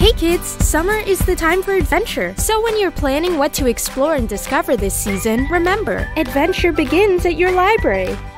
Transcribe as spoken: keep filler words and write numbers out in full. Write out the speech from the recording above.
Hey kids, summer is the time for adventure. So when you're planning what to explore and discover this season, remember, adventure begins at your library.